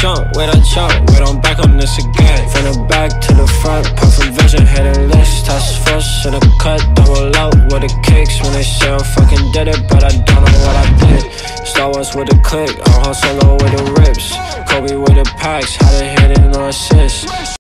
wait, I'm back on this again. From the back to the front, perfect vision, hitting list. Task force in a cut, double out with the kicks. When they say I fucking did it, but I don't know what I did. Star Wars with a click, I'm Han Solo with the rips. Kobe with the packs, had a hit and no assist.